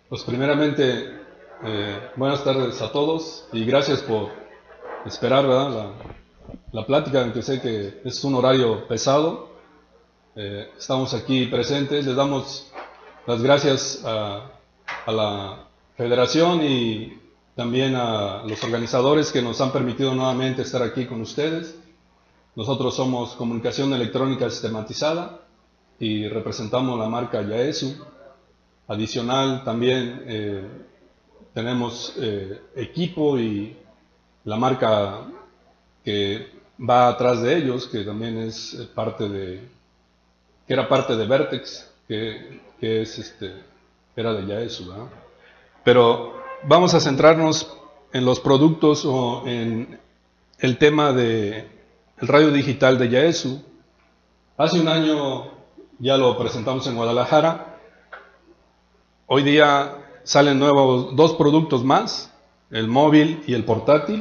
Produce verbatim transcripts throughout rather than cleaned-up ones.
Pues primeramente, eh, buenas tardes a todos y gracias por esperar, ¿verdad? La, la plática, aunque sé que es un horario pesado. Eh, estamos aquí presentes, les damos las gracias a, a la Federación y también a los organizadores que nos han permitido nuevamente estar aquí con ustedes. Nosotros somos Comunicación Electrónica Sistematizada y representamos la marca Yaesu. Adicional también eh, tenemos eh, equipo y la marca que va atrás de ellos, que también es parte de, que era parte de Vertex, que, que es este, era de Yaesu, ¿verdad? Pero vamos a centrarnos en los productos o en el tema de el radio digital de Yaesu. Hace un año ya lo presentamos en Guadalajara. Hoy día salen nuevos dos productos más, el móvil y el portátil.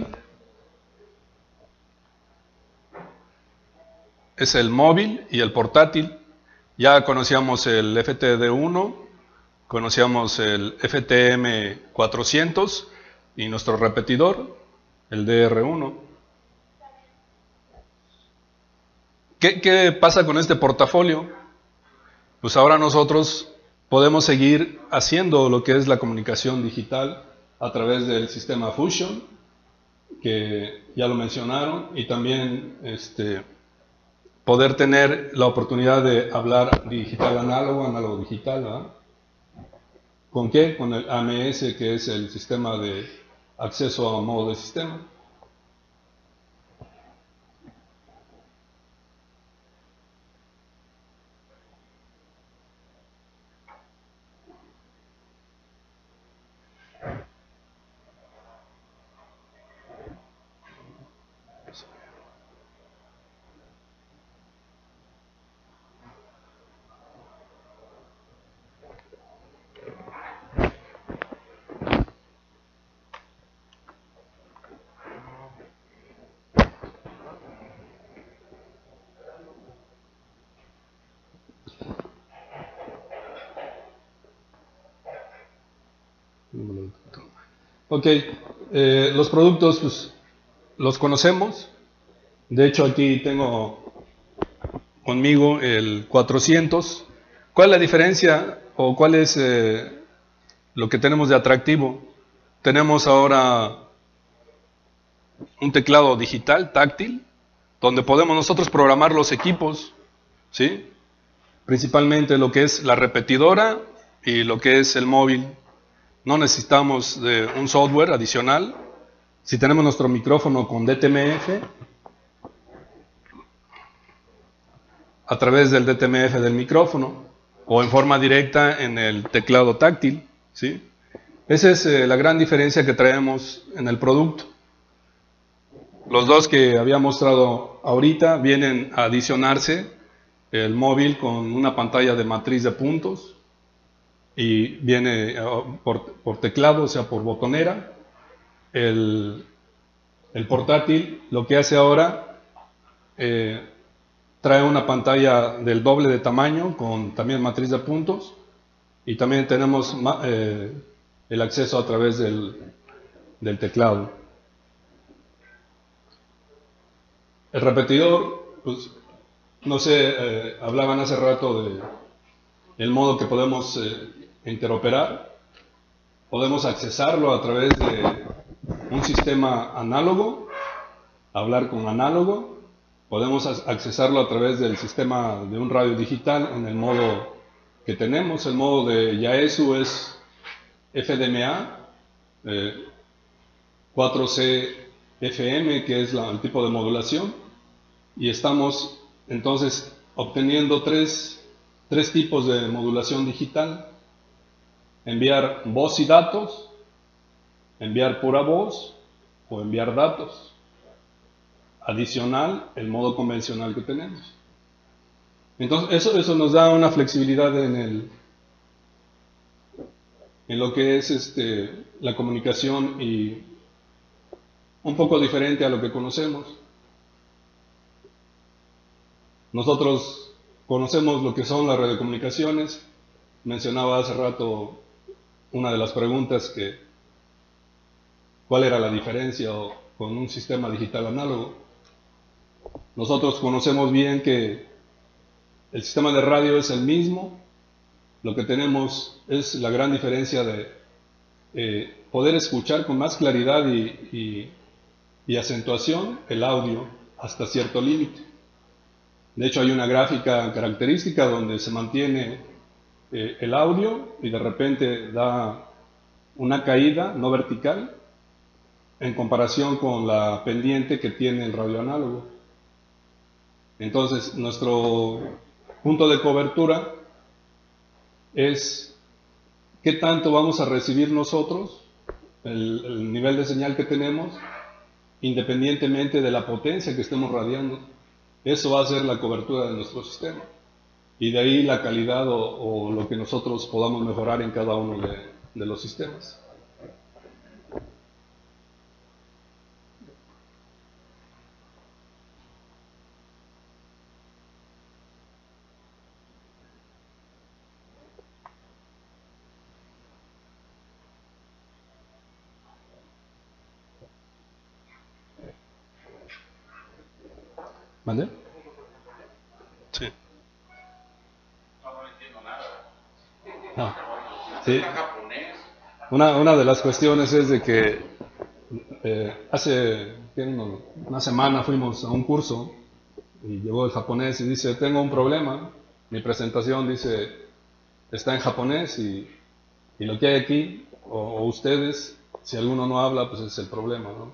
Es el móvil y el portátil. Ya conocíamos el F T D uno, conocíamos el F T M cuatrocientos y nuestro repetidor, el D R uno. ¿Qué, qué pasa con este portafolio? Pues ahora nosotros podemos seguir haciendo lo que es la comunicación digital a través del sistema Fusion, que ya lo mencionaron, y también este, poder tener la oportunidad de hablar digital análogo, análogo digital, ¿verdad? ¿Con qué? Con el A M S, que es el sistema de acceso a modo de sistema. Ok, eh, los productos pues, los conocemos. De hecho, aquí tengo conmigo el cuatrocientos. ¿Cuál es la diferencia o cuál es eh, lo que tenemos de atractivo? Tenemos ahora un teclado digital, táctil, donde podemos nosotros programar los equipos, ¿sí? Principalmente lo que es la repetidora y lo que es el móvil. No necesitamos de un software adicional. Si tenemos nuestro micrófono con D T M F, a través del D T M F del micrófono o en forma directa en el teclado táctil, ¿sí? Esa es eh, la gran diferencia que traemos en el producto. Los dos que había mostrado ahorita vienen a adicionarse el móvil con una pantalla de matriz de puntos y viene por, por teclado, o sea, por botonera. El, el portátil lo que hace ahora eh, trae una pantalla del doble de tamaño con también matriz de puntos y también tenemos eh, el acceso a través del, del teclado. El repetidor, pues, no sé, eh, hablaban hace rato de el modo que podemos eh, interoperar. Podemos accesarlo a través de un sistema análogo, hablar con análogo. Podemos accesarlo a través del sistema de un radio digital en el modo que tenemos. El modo de Yaesu es F D M A, eh, cuatro C F M, que es la, el tipo de modulación, y estamos entonces obteniendo tres, tres tipos de modulación digital: enviar voz y datos, enviar pura voz o enviar datos. Adicional, el modo convencional que tenemos. Entonces, eso, eso nos da una flexibilidad en, el, en lo que es este, la comunicación y un poco diferente a lo que conocemos. Nosotros conocemos lo que son las radiocomunicaciones. Mencionaba hace rato una de las preguntas que cuál era la diferencia con un sistema digital análogo. Nosotros conocemos bien que el sistema de radio es el mismo, lo que tenemos es la gran diferencia de eh, poder escuchar con más claridad y, y, y acentuación el audio hasta cierto límite. De hecho, hay una gráfica característica donde se mantiene eh, el audio y de repente da una caída no vertical en comparación con la pendiente que tiene el radio análogo. Entonces, nuestro punto de cobertura es qué tanto vamos a recibir nosotros, el, el nivel de señal que tenemos, independientemente de la potencia que estemos radiando. Eso va a ser la cobertura de nuestro sistema. Y de ahí la calidad o, o lo que nosotros podamos mejorar en cada uno de, de los sistemas. ¿Vale? Sí. No entiendo nada. No. Sí. Una, una de las cuestiones es de que eh, hace uno, una semana fuimos a un curso y llegó el japonés y dice, tengo un problema, mi presentación dice, está en japonés y, y lo que hay aquí, o, o ustedes, si alguno no habla, pues es el problema, ¿no?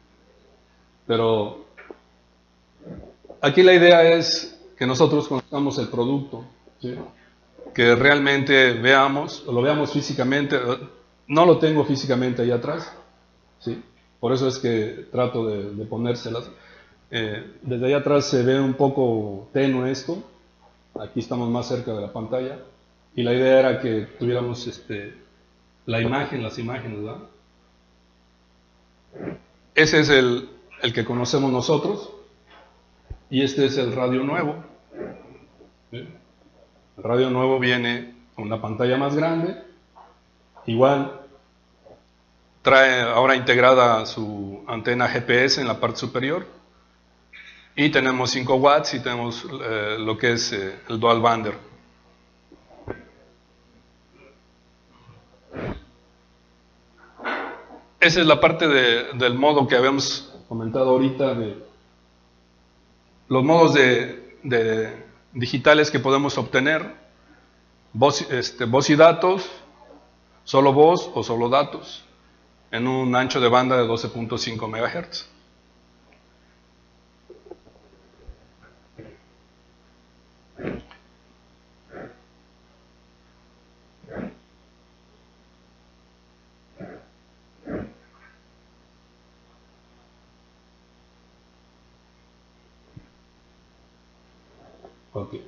Pero aquí la idea es que nosotros conozcamos el producto, ¿sí? Que realmente veamos, o lo veamos físicamente. No lo tengo físicamente ahí atrás, ¿sí? Por eso es que trato de, de ponérselas. Eh, desde allá atrás se ve un poco tenue esto, aquí estamos más cerca de la pantalla, y la idea era que tuviéramos este, la imagen, las imágenes, ¿verdad? Ese es el, el que conocemos nosotros. Y este es el radio nuevo. ¿Sí? El radio nuevo viene con una pantalla más grande. Igual trae ahora integrada su antena G P S en la parte superior. Y tenemos cinco watts y tenemos eh, lo que es eh, el dual bander. Esa es la parte de, del modo que habíamos comentado ahorita de los modos de, de digitales que podemos obtener, voz, este, voz y datos, solo voz o solo datos, en un ancho de banda de doce punto cinco megahertz. Okay.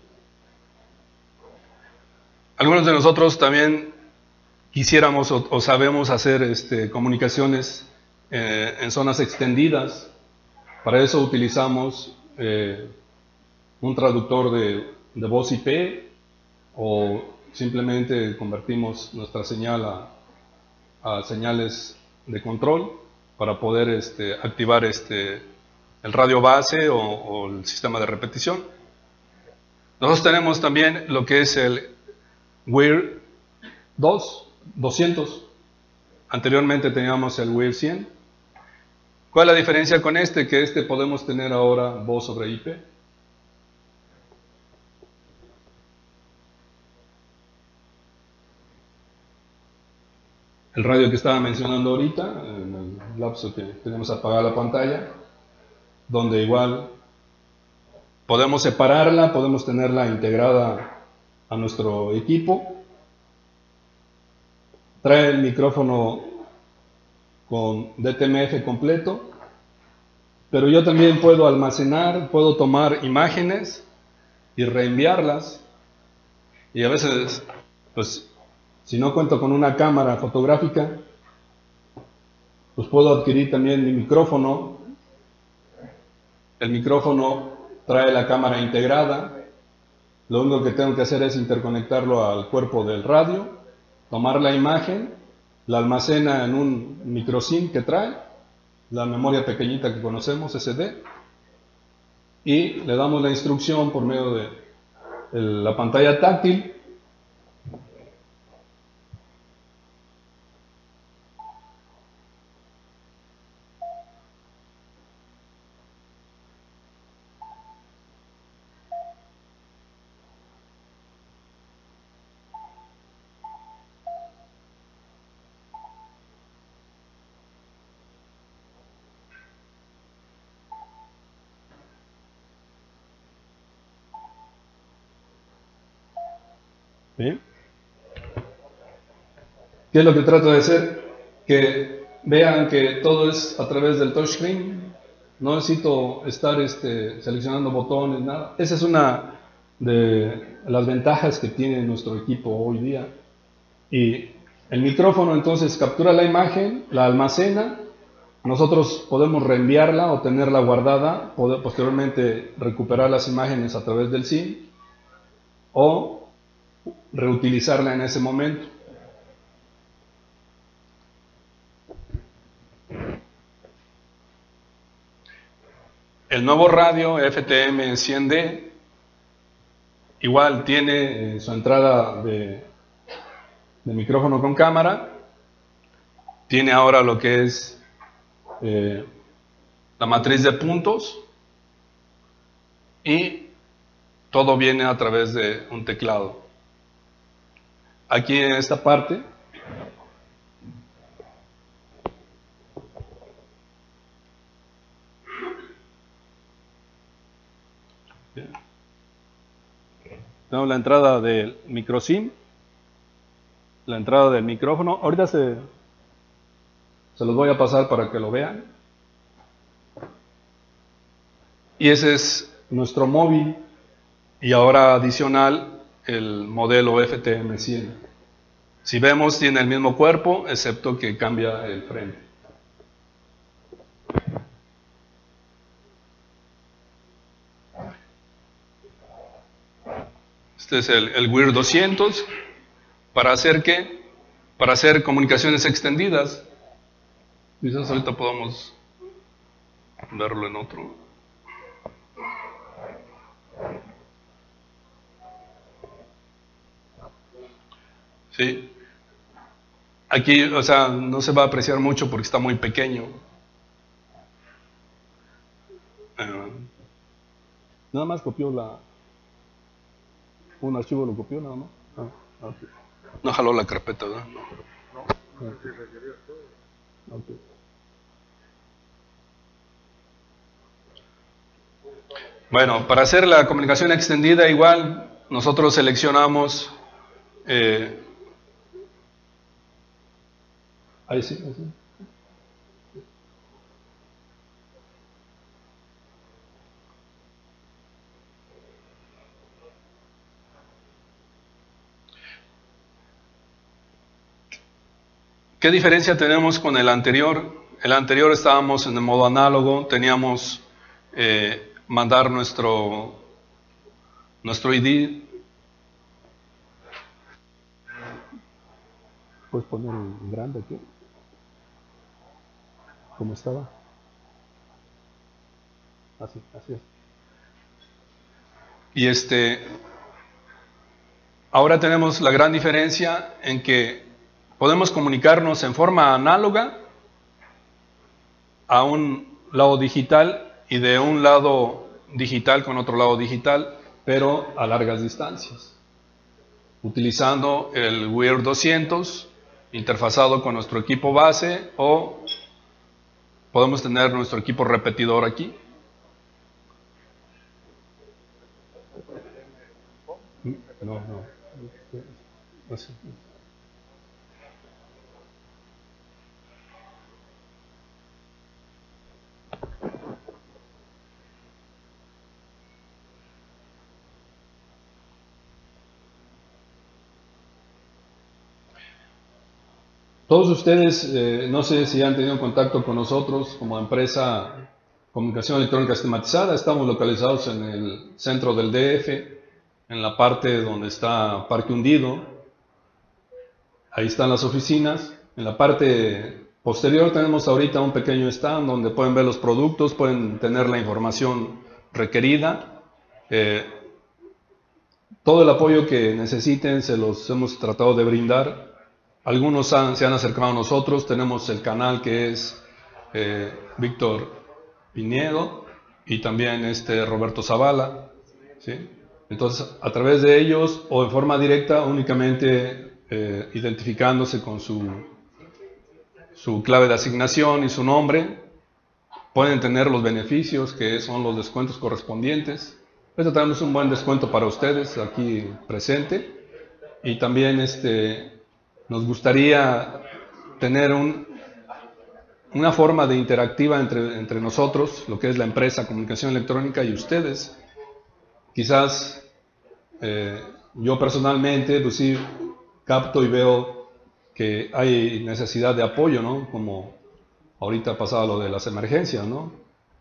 Algunos de nosotros también quisiéramos o, o sabemos hacer este, comunicaciones eh, en zonas extendidas. Para eso utilizamos eh, un traductor de, de voz I P o simplemente convertimos nuestra señal a, a señales de control para poder este, activar este, el radio base o, o el sistema de repetición. Nosotros tenemos también lo que es el W I R dos, doscientos. Anteriormente teníamos el W I R cien. ¿Cuál es la diferencia con este? Que este podemos tener ahora voz sobre I P. El radio que estaba mencionando ahorita, en el lapso que tenemos apagada la pantalla, donde igual podemos separarla, podemos tenerla integrada a nuestro equipo. Trae el micrófono con D T M F completo, pero yo también puedo almacenar, puedo tomar imágenes y reenviarlas. Y a veces, pues, si no cuento con una cámara fotográfica, pues puedo adquirir también mi micrófono. El micrófono trae la cámara integrada. Lo único que tengo que hacer es interconectarlo al cuerpo del radio, tomar la imagen la almacena en un microSIM que trae, la memoria pequeñita que conocemos, ese de, y le damos la instrucción por medio de el, la pantalla táctil. ¿Sí? ¿Qué es lo que trato de hacer? Que vean que todo es a través del touchscreen. No necesito estar este, seleccionando botones, nada. Esa es una de las ventajas que tiene nuestro equipo hoy día. Y el micrófono entonces captura la imagen, la almacena. Nosotros podemos reenviarla o tenerla guardada, poder posteriormente recuperar las imágenes a través del SIM o reutilizarla en ese momento. El nuevo radio F T M cien D igual tiene eh, su entrada de, de micrófono con cámara, tiene ahora lo que es eh, la matriz de puntos y todo viene a través de un teclado. Aquí en esta parte tenemos la entrada del microSIM, la entrada del micrófono. Ahorita se, se los voy a pasar para que lo vean. Y ese es nuestro móvil. Y ahora adicional el modelo F T M cien. Si vemos, tiene el mismo cuerpo, excepto que cambia el frente. Este es el, el Weir doscientos. ¿Para hacer qué? Para hacer comunicaciones extendidas. Quizás ahorita podamos verlo en otro. Sí. Aquí, o sea, no se va a apreciar mucho porque está muy pequeño. Uh, nada más copió la... Un archivo lo copió nada más. Ah, okay. No jaló la carpeta, ¿verdad? No. No. Okay. Bueno, para hacer la comunicación extendida igual, nosotros seleccionamos... Eh, ahí sí, ahí sí. ¿Qué diferencia tenemos con el anterior? El anterior estábamos en el modo análogo, teníamos eh, mandar nuestro, nuestro I D. ¿Puedes poner en grande aquí? ¿Cómo estaba? Así, así es. Y este, ahora tenemos la gran diferencia en que podemos comunicarnos en forma análoga a un lado digital y de un lado digital con otro lado digital, pero a largas distancias, utilizando el Weir doscientos interfazado con nuestro equipo base, o podemos tener nuestro equipo repetidor aquí. No, no. No sé. Todos ustedes, eh, no sé si han tenido contacto con nosotros como empresa Comunicación Electrónica Sistematizada. Estamos localizados en el centro del D F, en la parte donde está Parque Hundido. Ahí están las oficinas. En la parte posterior tenemos ahorita un pequeño stand donde pueden ver los productos, pueden tener la información requerida. Eh, todo el apoyo que necesiten se los hemos tratado de brindar. Algunos han, se han acercado a nosotros. Tenemos el canal que es eh, Víctor Pinedo y también este Roberto Zavala, ¿sí? Entonces, a través de ellos o en forma directa, únicamente eh, identificándose con su, su clave de asignación y su nombre, pueden tener los beneficios que son los descuentos correspondientes. Este tenemos un buen descuento para ustedes aquí presente, y también este, nos gustaría tener un, una forma de interactiva entre, entre nosotros, lo que es la empresa Comunicación Electrónica y ustedes. Quizás eh, yo personalmente pues sí capto y veo que hay necesidad de apoyo, ¿no? Como ahorita ha pasado lo de las emergencias, ¿no?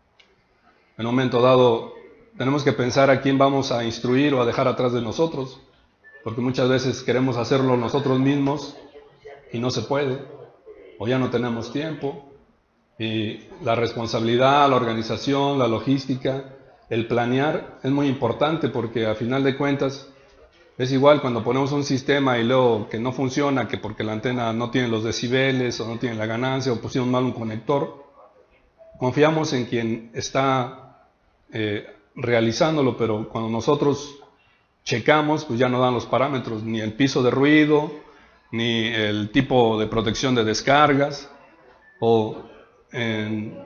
En un momento dado tenemos que pensar a quién vamos a instruir o a dejar atrás de nosotros, porque muchas veces queremos hacerlo nosotros mismos y no se puede, o ya no tenemos tiempo. Y la responsabilidad, la organización, la logística, el planear es muy importante, porque a final de cuentas es igual cuando ponemos un sistema y luego que no funciona, que porque la antena no tiene los decibeles o no tiene la ganancia o pusimos mal un conector. Confiamos en quien está eh, realizándolo, pero cuando nosotros checamos, pues ya no dan los parámetros, ni el piso de ruido, ni el tipo de protección de descargas, o en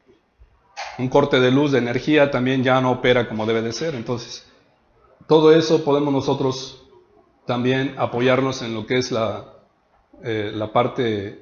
un corte de luz de energía también ya no opera como debe de ser. Entonces, todo eso podemos nosotros también apoyarnos en lo que es la, eh, la parte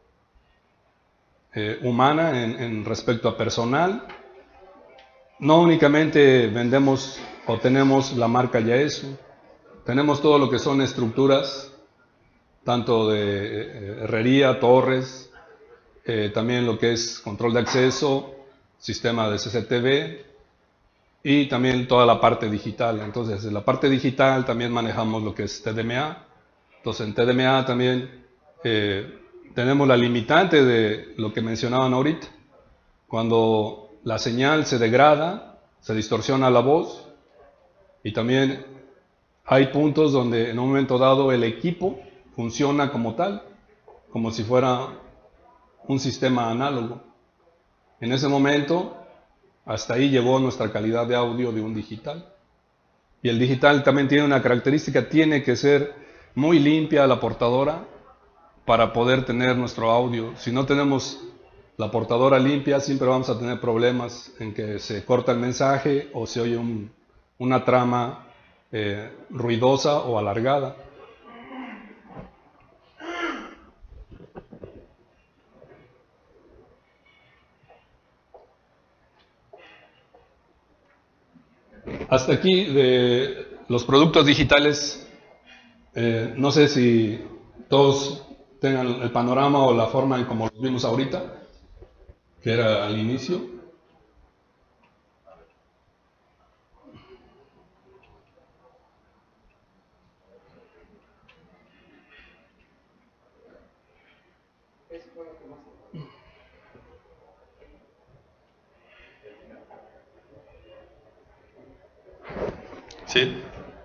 eh, humana en, en respecto a personal. No únicamente vendemos o tenemos la marca Yaesu, tenemos todo lo que son estructuras, tanto de eh, herrería, torres, eh, también lo que es control de acceso, sistema de C C T V y también toda la parte digital. Entonces, en la parte digital también manejamos lo que es T D M A. Entonces, en T D M A también eh, tenemos la limitante de lo que mencionaban ahorita. Cuando la señal se degrada, se distorsiona la voz, y también hay puntos donde en un momento dado el equipo funciona como tal, como si fuera un sistema análogo. En ese momento, hasta ahí llegó nuestra calidad de audio de un digital. Y el digital también tiene una característica, tiene que ser muy limpia la portadora para poder tener nuestro audio. Si no tenemos la portadora limpia, siempre vamos a tener problemas en que se corta el mensaje o se oye un, una trama eh, ruidosa o alargada. Hasta aquí de los productos digitales. Eh, no sé si todos tengan el panorama o la forma en como los vimos ahorita, que era al inicio. Sí.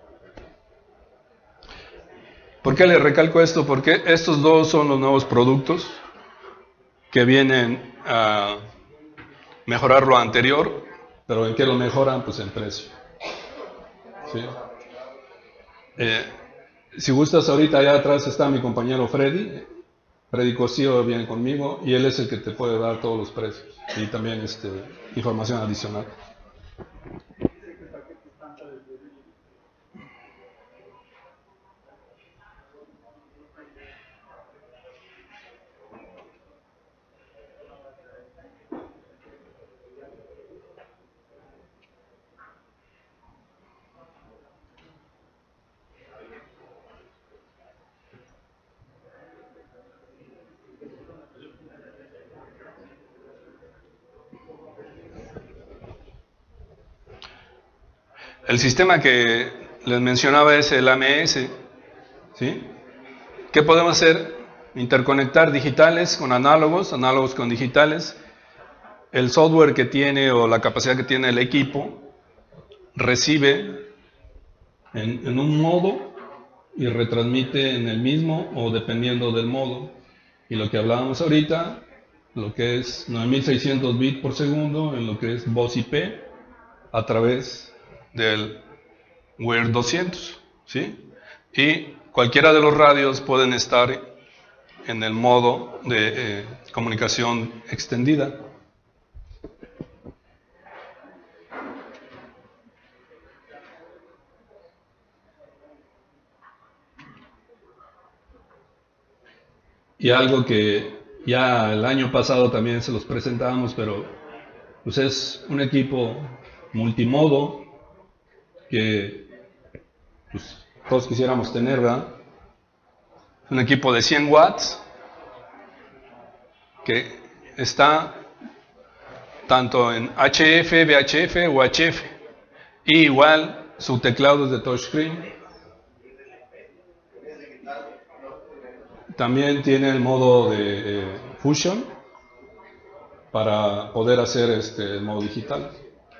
¿Por qué les recalco esto? Porque estos dos son los nuevos productos que vienen a mejorar lo anterior, pero ¿en qué lo mejoran? Pues en precio. ¿Sí? Eh, si gustas, ahorita allá atrás está mi compañero Freddy. Freddy Cosío viene conmigo y él es el que te puede dar todos los precios y también este, información adicional. El sistema que les mencionaba es el A M S, ¿sí? ¿Qué podemos hacer interconectar digitales con análogos, análogos con digitales. El software que tiene o la capacidad que tiene el equipo recibe en, en un modo y retransmite en el mismo o dependiendo del modo. Y lo que hablábamos ahorita, lo que es nueve mil seiscientos bits por segundo, en lo que es voz I P, a través del W I R doscientos, ¿sí? Y cualquiera de los radios pueden estar en el modo de eh, comunicación extendida. Y algo que ya el año pasado también se los presentábamos, pero pues es un equipo multimodo que pues, todos quisiéramos tener, ¿verdad? Un equipo de cien watts que está tanto en H F, V H F o H F. Y igual su teclado es de touchscreen. También tiene el modo de eh, Fusion para poder hacer este el modo digital.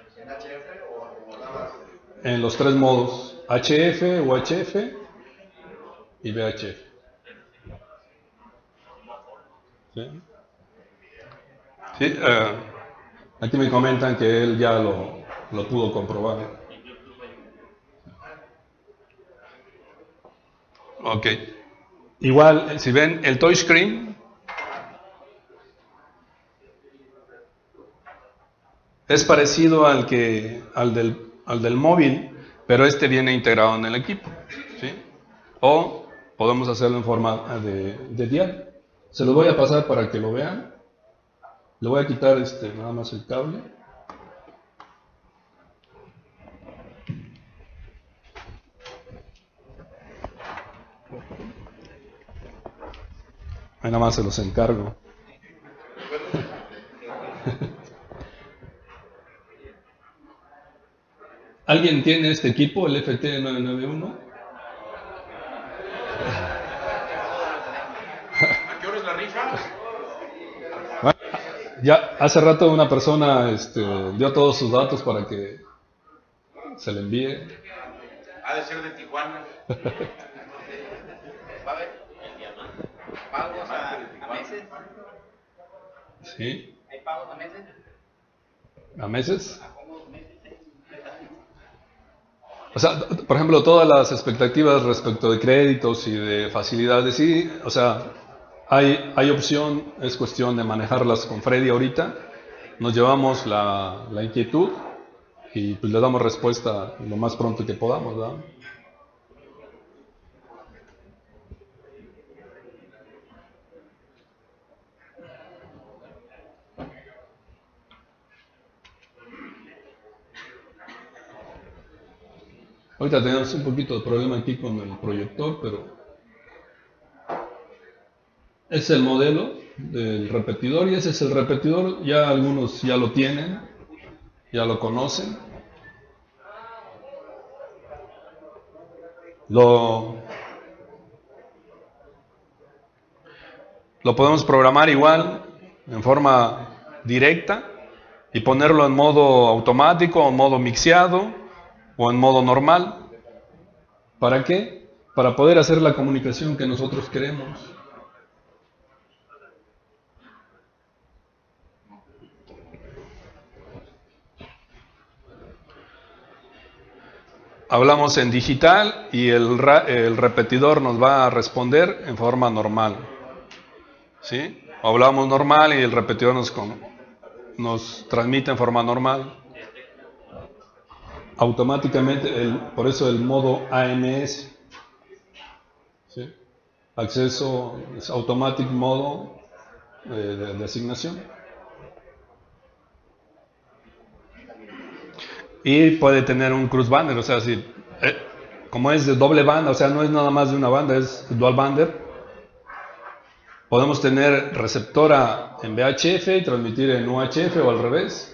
En los tres modos, H F, U H F y V H F. ¿Sí? Sí, eh, aquí me comentan que él ya lo, lo pudo comprobar. Ok. Igual, si ven el touchscreen, es parecido al que al del, al del móvil, pero este viene integrado en el equipo, ¿sí? O podemos hacerlo en forma de, de dial. Se los voy a pasar para que lo vean. Le voy a quitar este nada más el cable. Ahí nada más se los encargo. ¿Alguien tiene este equipo, el F T nueve nueve uno? ¿A qué hora es la rifa? Bueno, ya hace rato una persona este, dio todos sus datos para que se le envíe. Ha de ser de Tijuana. ¿Va a haber pagos a, a meses? ¿Sí? ¿Hay pagos a meses? ¿A meses? ¿A cómo meses? O sea, por ejemplo, todas las expectativas respecto de créditos y de facilidades, sí, o sea, hay, hay opción, es cuestión de manejarlas con Freddy ahorita. Nos llevamos la, la inquietud y pues le damos respuesta lo más pronto que podamos, ¿verdad? Ahorita tenemos un poquito de problema aquí con el proyector, pero es el modelo del repetidor y ese es el repetidor. Ya algunos ya lo tienen, ya lo conocen. Lo, lo podemos programar igual, en forma directa, y ponerlo en modo automático, en modo mixeado o en modo normal. ¿Para qué? Para poder hacer la comunicación que nosotros queremos. Hablamos en digital y el, el repetidor nos va a responder en forma normal. ¿Sí? Hablamos normal y el repetidor nos, nos transmite en forma normal. Automáticamente, el, por eso el modo A M S. ¿Sí? Acceso, es Automatic Modo eh, de, de asignación. Y puede tener un cross bander, o sea, si, eh, como es de doble banda, o sea, no es nada más de una banda, es dual bander. Podemos tener receptora en V H F y transmitir en U H F o al revés.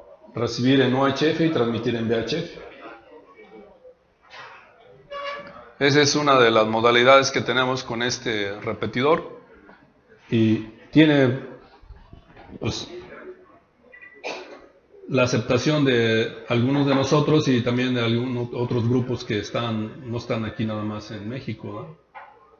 Recibir en U H F y transmitir en V H F. Esa es una de las modalidades que tenemos con este repetidor. Y tiene pues, la aceptación de algunos de nosotros y también de algunos otros grupos que están, no están aquí nada más en México, ¿no?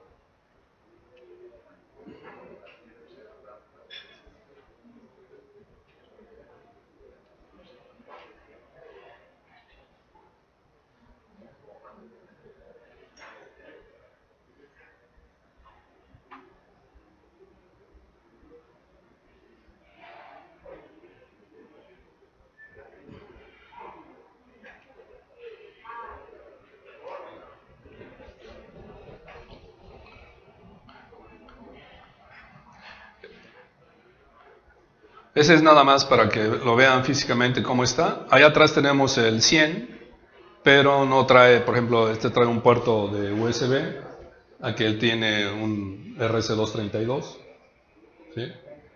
Ese es nada más para que lo vean físicamente cómo está. Allá atrás tenemos el cien, pero no trae, por ejemplo, este trae un puerto de U S B, aquel tiene un R C doscientos treinta y dos, ¿sí?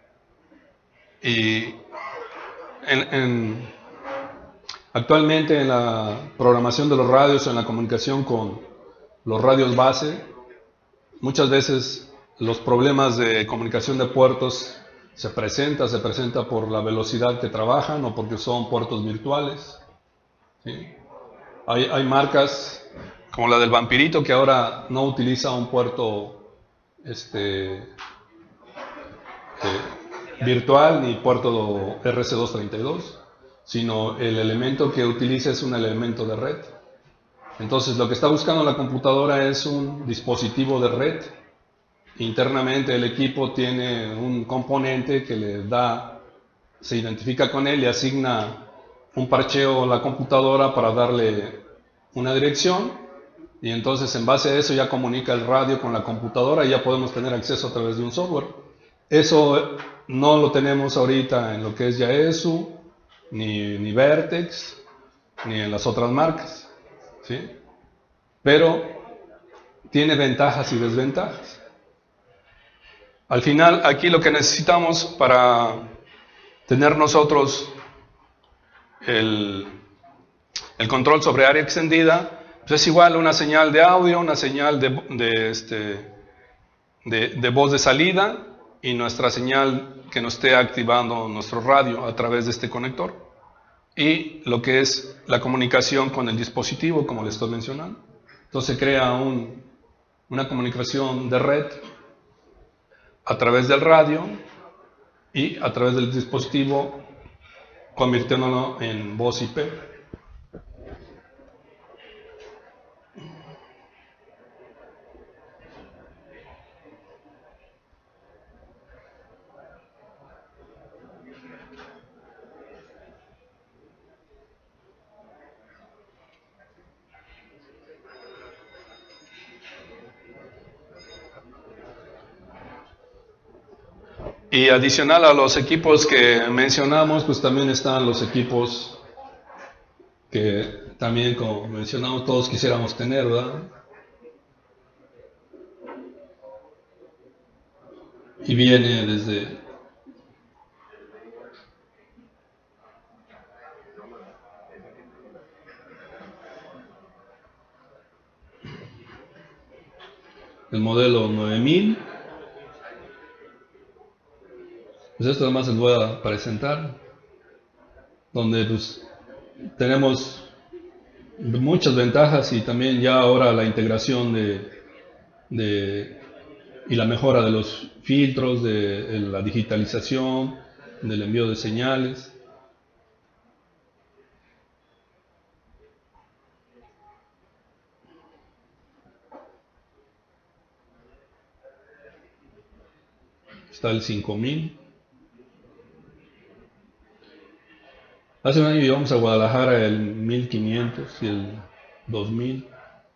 Y en, en, actualmente en la programación de los radios, en la comunicación con los radios base, muchas veces los problemas de comunicación de puertos se presenta, se presenta por la velocidad que trabajan o porque son puertos virtuales, ¿sí? Hay, hay marcas como la del Vampirito que ahora no utiliza un puerto este, eh, virtual ni puerto R C doscientos treinta y dos, sino el elemento que utiliza es un elemento de red. Entonces lo que está buscando la computadora es un dispositivo de red. Internamente el equipo tiene un componente que le da, se identifica con él y asigna un parcheo a la computadora para darle una dirección, y entonces en base a eso ya comunica el radio con la computadora y ya podemos tener acceso a través de un software. Eso no lo tenemos ahorita en lo que es Yaesu, ni, ni Vertex, ni en las otras marcas, ¿sí? Pero tiene ventajas y desventajas. Al final, aquí lo que necesitamos para tener nosotros el, el control sobre área extendida, pues es igual una señal de audio, una señal de, de, este, de, de voz de salida y nuestra señal que nos esté activando nuestro radio a través de este conector. Y lo que es la comunicación con el dispositivo, como les estoy mencionando. Entonces se crea un, una comunicación de red a través del radio y a través del dispositivo, convirtiéndolo en voz I P. Y adicional a los equipos que mencionamos, pues también están los equipos que también, como mencionamos, todos quisiéramos tener, ¿verdad? Y viene desde el modelo nueve mil. Pues esto además les voy a presentar, donde pues tenemos muchas ventajas y también ya ahora la integración de, de y la mejora de los filtros, de, de la digitalización, del envío de señales. Está el cinco mil. Hace un año íbamos a Guadalajara el mil quinientos y el dos mil.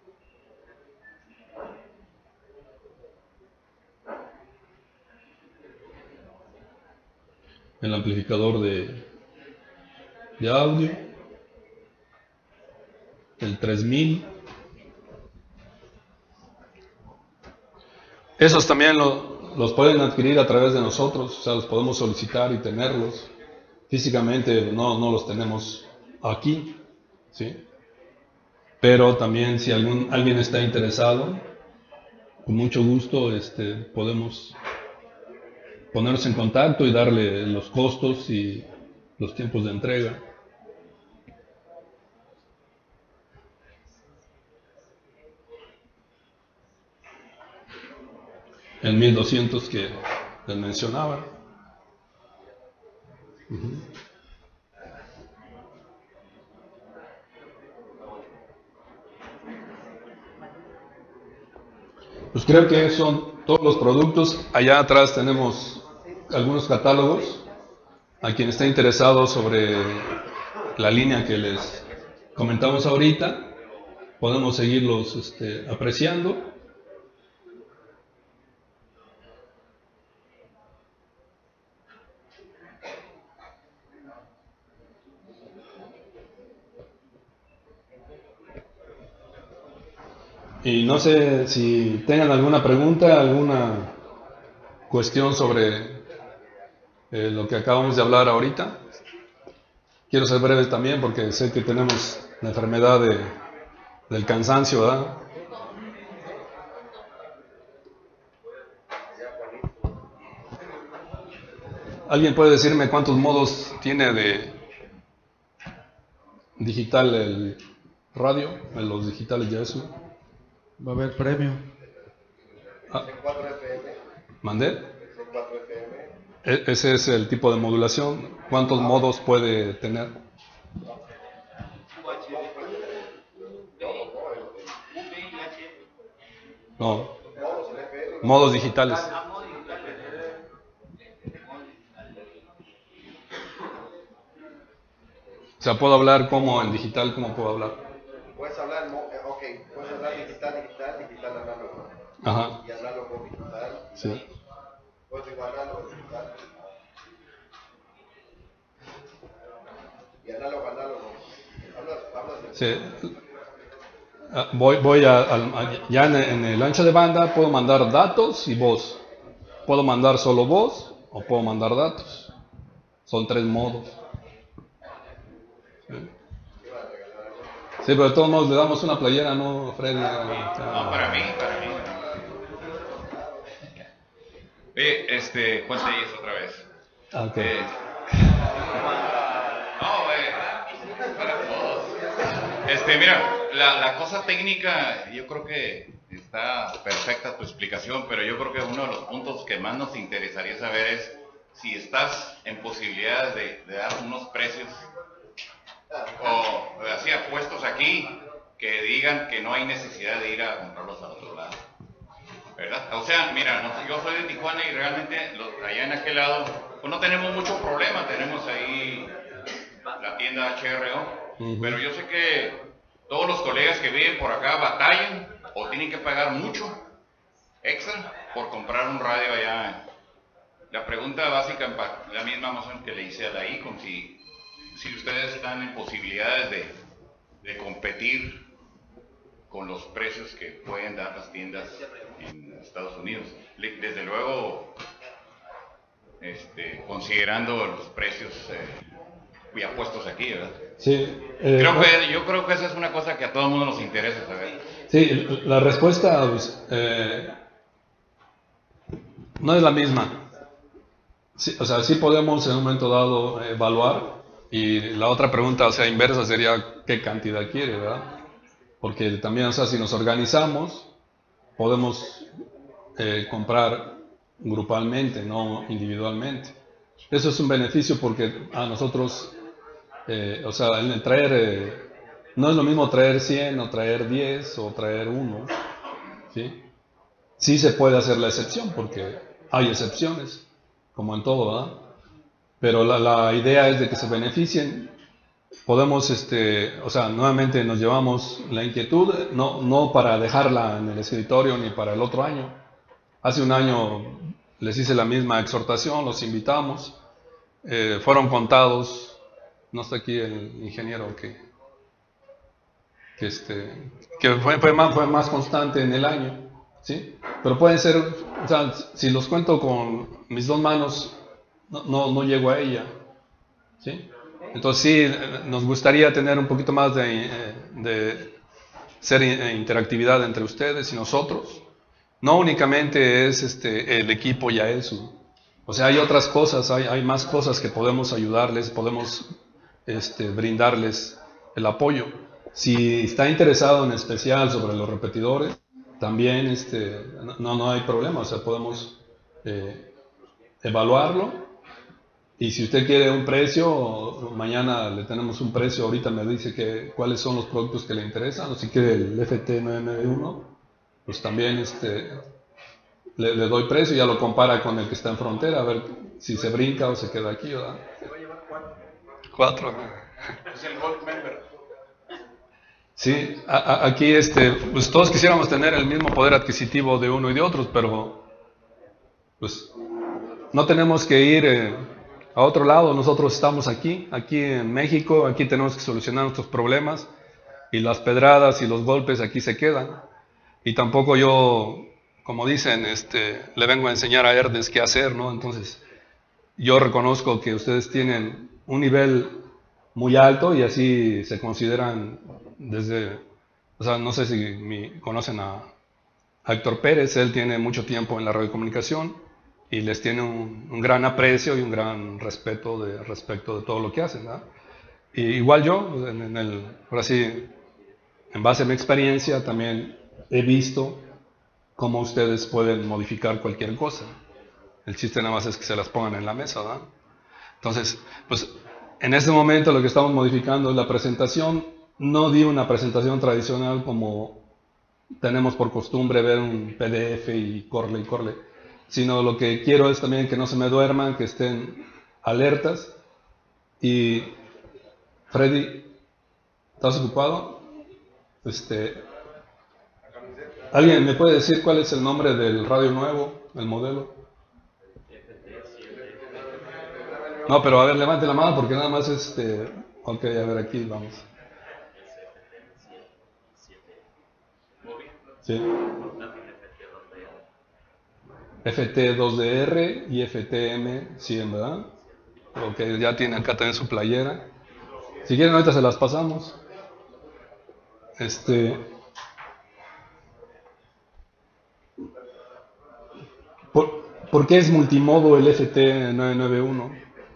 El amplificador de, de audio, el tres mil. Esos también lo, los pueden adquirir a través de nosotros, o sea, los podemos solicitar y tenerlos. Físicamente no, no los tenemos aquí, ¿sí? pero también si algún, alguien está interesado, con mucho gusto este, podemos ponernos en contacto y darle los costos y los tiempos de entrega. El mil doscientos que les mencionaba. Uh-huh. Pues creo que son todos los productos. Allá atrás tenemos algunos catálogos. A quien esté interesado sobre la línea que les comentamos ahorita, podemos seguirlos este, apreciando. Y no sé si tengan alguna pregunta, alguna cuestión sobre eh, lo que acabamos de hablar ahorita. Quiero ser breve también porque sé que tenemos la enfermedad de, del cansancio, ¿verdad? ¿Alguien puede decirme cuántos modos tiene de digital el radio, en los digitales ya eso? Va a haber premio. Ah, ¿mandé? E- ese es el tipo de modulación. ¿Cuántos modos puede tener? No. Modos digitales. O sea, ¿puedo hablar como en digital? ¿Cómo puedo hablar? Puedes hablar, ok, puedes hablar digital, digital, digital, análogo. Ajá. Y análogo, digital. Sí. Puedes igualarlo, digital. Y análogo, análogo. Hablas, hablas de... Sí. Ah, voy voy a, a- ya en el, en el ancho de banda puedo mandar datos y voz. Puedo mandar solo voz o puedo mandar datos. Son tres modos. Sí, sí, pero de todos modos le damos una playera, ¿no, Freddy? No, para mí, para mí. Oye, este, ¿cuánto es otra vez? Ah, ok. Eh, no, güey, para todos. Este, mira, la, la cosa técnica, yo creo que está perfecta tu explicación, pero yo creo que uno de los puntos que más nos interesaría saber es si estás en posibilidades de, de dar unos precios o así apuestos aquí que digan que no hay necesidad de ir a comprarlos al otro lado, ¿verdad? O sea, mira, no, yo soy de Tijuana y realmente los, allá en aquel lado pues no tenemos mucho problema, tenemos ahí la tienda H R O, uh-huh. Pero yo sé que todos los colegas que viven por acá batallan o tienen que pagar mucho extra por comprar un radio allá. La pregunta básica, la misma más o menos que le hice a la I C O M, si si ustedes están en posibilidades de, de competir con los precios que pueden dar las tiendas en Estados Unidos. Desde luego, este, considerando los precios eh, ya puestos aquí, ¿verdad? Sí. Eh, creo que, yo creo que esa es una cosa que a todo el mundo nos interesa saber. Sí, la respuesta pues, eh, no es la misma. Sí, o sea, sí podemos en un momento dado evaluar. Y la otra pregunta, o sea, inversa sería ¿qué cantidad quiere, verdad? Porque también, o sea, si nos organizamos, podemos eh, comprar grupalmente, no individualmente. Eso es un beneficio porque a nosotros, eh, o sea, el traer, eh, no es lo mismo traer cien o traer diez o traer uno, ¿sí? Sí se puede hacer la excepción porque hay excepciones, como en todo, ¿verdad? Pero la, la idea es de que se beneficien. Podemos, este, o sea, nuevamente nos llevamos la inquietud, no, no para dejarla en el escritorio ni para el otro año. Hace un año les hice la misma exhortación, los invitamos, eh, fueron contados, no está aquí el ingeniero que, que, este, que fue, fue, más, fue más constante en el año, ¿sí? Pero pueden ser, o sea, si los cuento con mis dos manos, No, no, no llego a ella, ¿sí? Entonces sí, nos gustaría tener un poquito más de, de, ser interactividad entre ustedes y nosotros. No únicamente es este, el equipo Yaesu. O sea, hay otras cosas, hay, hay más cosas que podemos ayudarles, podemos este, brindarles el apoyo. Si está interesado en especial sobre los repetidores, también este, no, no hay problema, o sea, podemos eh, evaluarlo. Y si usted quiere un precio, mañana le tenemos un precio, ahorita me dice que, cuáles son los productos que le interesan, o si quiere el F T nueve nueve uno, pues también este, le, le doy precio y ya lo compara con el que está en frontera, a ver si se brinca o se queda aquí, ¿verdad? Se va a llevar cuatro. Cuatro. Es el Gold Member. Sí, a, a, aquí este, pues todos quisiéramos tener el mismo poder adquisitivo de uno y de otros, pero pues no tenemos que ir eh, a otro lado, nosotros estamos aquí, aquí en México, aquí tenemos que solucionar nuestros problemas y las pedradas y los golpes aquí se quedan. Y tampoco yo, como dicen, este, le vengo a enseñar a Herdes qué hacer, ¿no? Entonces, yo reconozco que ustedes tienen un nivel muy alto y así se consideran desde, o sea, no sé si mi, conocen a, a Héctor Pérez, él tiene mucho tiempo en la radiocomunicación y les tiene un, un gran aprecio y un gran respeto de, respecto de todo lo que hacen, ¿verdad? Y igual yo, en, en el, ahora sí, en base a mi experiencia, también he visto cómo ustedes pueden modificar cualquier cosa. El chiste nada más es que se las pongan en la mesa, ¿verdad? Entonces, pues, en este momento lo que estamos modificando es la presentación. No di una presentación tradicional como tenemos por costumbre ver un P D F y corle y corle, sino lo que quiero es también que no se me duerman, que estén alertas. Y Freddy, ¿estás ocupado? Este, ¿alguien me puede decir cuál es el nombre del radio nuevo, el modelo? No, pero a ver, levante la mano porque nada más este, ok, a ver aquí, vamos. Sí. F T dos D R y F T M cien, ¿verdad? Ok, ya tiene acá también su playera. Si quieren ahorita se las pasamos. Este... ¿Por, ¿por qué es multimodo el F T nueve nueve uno?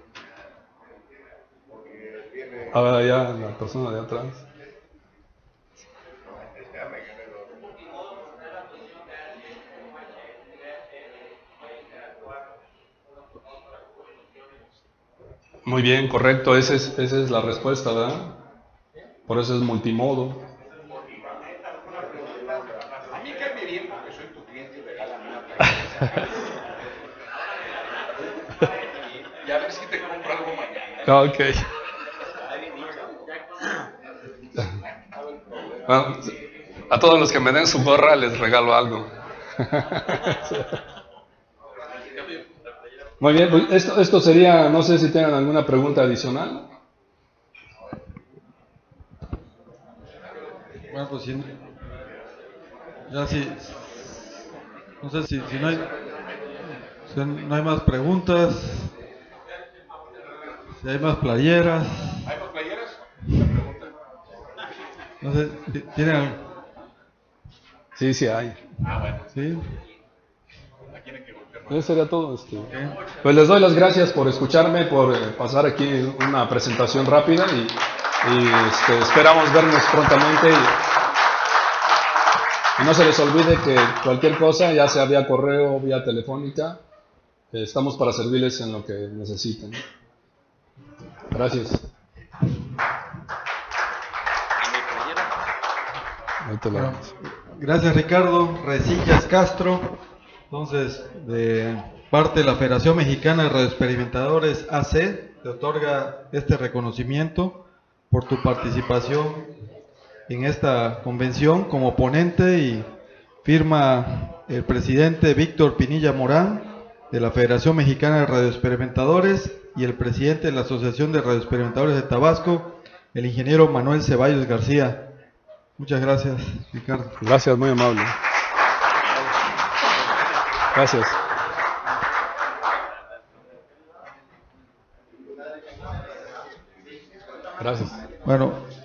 A ver, allá la persona de atrás. Muy bien, correcto, esa es, esa es la respuesta, ¿verdad? Por eso es multimodo. A mí cae bien porque soy tu cliente y regálame una playera. Y a ver si te compro algo mañana. Ok. Bueno, a todos los que me den su gorra les regalo algo. Muy bien, pues esto, esto sería, no sé si tengan alguna pregunta adicional. Bueno, pues si, ya si, no sé si, si no hay, si no hay más preguntas, si hay más playeras. ¿Hay más playeras? No sé, ¿tienen? Sí, sí hay. Ah, bueno. Sí. Eso sería todo. Este. Pues les doy las gracias por escucharme, por eh, pasar aquí una presentación rápida y, y este, esperamos vernos prontamente. Y, y no se les olvide que cualquier cosa, ya sea vía correo o vía telefónica, eh, estamos para servirles en lo que necesiten. Gracias. Ahí te la Bueno, gracias Ricardo. Resillas Castro. Entonces, de parte de la Federación Mexicana de Radioexperimentadores A C, te otorga este reconocimiento por tu participación en esta convención como ponente, y firma el presidente Víctor Pinilla Morán de la Federación Mexicana de Radioexperimentadores y el presidente de la Asociación de Radioexperimentadores de Tabasco, el ingeniero Manuel Ceballos García. Muchas gracias, Ricardo. Gracias, muy amable. Gracias. Gracias. Bueno.